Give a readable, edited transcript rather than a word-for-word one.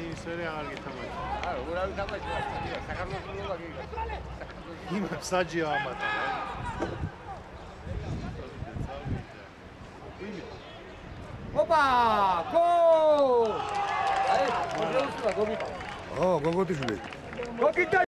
ისე აღარ გითამაშე. არა, როგორ არ გითამაშე, საქართველოს ლოგა გიგა. იმებს საჯია ამატა. ოპა! გოლ! აი, გოგიტა. ო, გოგოტიშვილი. გოგიტა